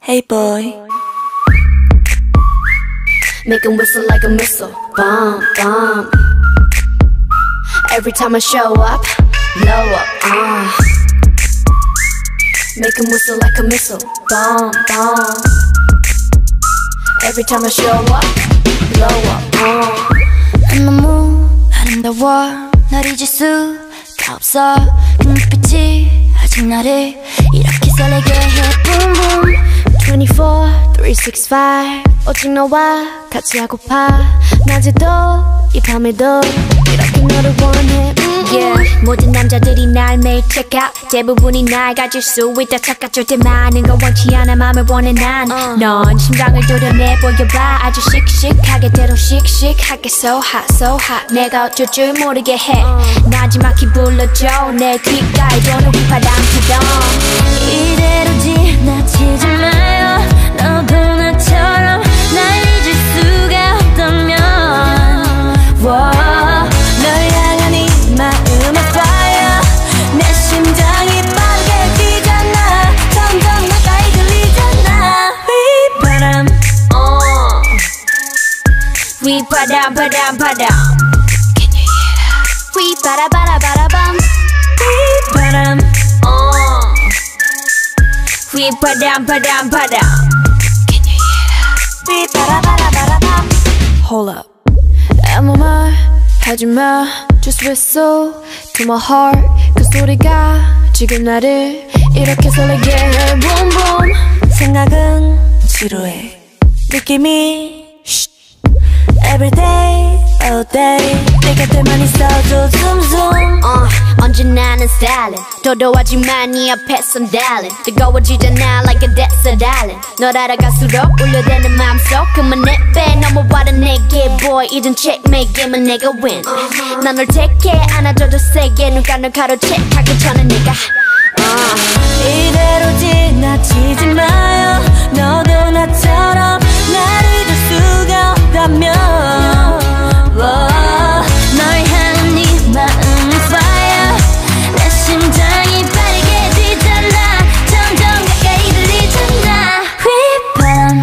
Hey boy. Make 'em whistle like a missile. Bomb, bomb. Every time I show up, blow up, Make 'em whistle like a missile. Bomb, bomb. Every time I show up, blow up, 너무 아름다워 널 잊을 수가 없어 눈빛이 아직 나를 이렇게 설레게 해 Boom boom 24, 365 오직 너와 같이 하고파 낮에도 이 밤에도 이렇게 너를 원해 Yeah 모든 남자들이 날 매일 check out 대부분이 날 가질 수 있다 착각 절대 많은 건 원치 않아 맘을 원해 난 넌 심장을 도려내 보여봐 아주 씩씩하게 대로 씩씩하게 So hot 내가 어쩔 줄 모르게 해 나지막히 불러줘 내 귓가에 도는 휘파람 부동 이대로 지나치지 마요 너도 나처럼 날 잊을 수가 없다면 널 향한 이 마음의 fire 내 심장이 빠르게 뛰잖아 점점 가까이 들리잖아 휘바람 휘바람 바람 바람 Can you hear that? 휘바라바라바라밤 휘바람 휘바람 바람 바람 Can you hear that? 휘바라바라바라밤 Hold up. 아무 말 하지마 Just whistle to my heart 그 소리가 지금 나를 이렇게 설레게 해 Boom boom 생각은 지루해. 느낌이 Every day, all day. 내 곁에만 있어도 zoom zoom. 언제나는 stylin' 도도하지만 네 앞에선 darling 뜨거워지잖아 like a desert island 널 알아갈수록 울려대는 마음속 그만 내빼 넘어와라 내게 boy 이젠 checkmate 게임은 내가 win 난 널 택해 안아줘도 세게 눈가 널 가로채 가기 전에 내가 이대로 지나치지 마요. 너도 나처럼 날 잊을 수가 없다면 널 향한 네 마음의 fire 내 심장이 빠르게 뛰잖아 점점 가까이 들리잖아 휘바람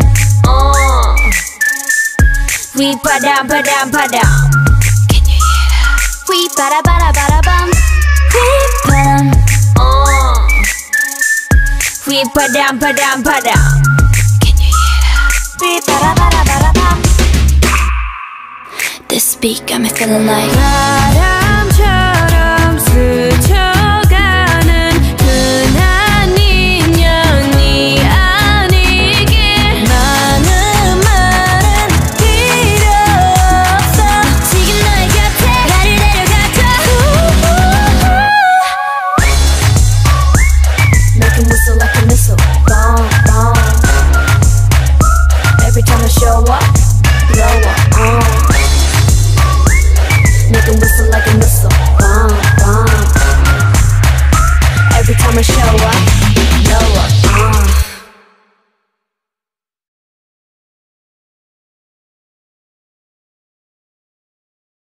휘바람 바람 바람 Can you hear that? 휘바라바라바라밤 휘바람 휘바람 바람 바람 Can you hear that? 휘바라바라바라밤 This beat got me feeling like 바람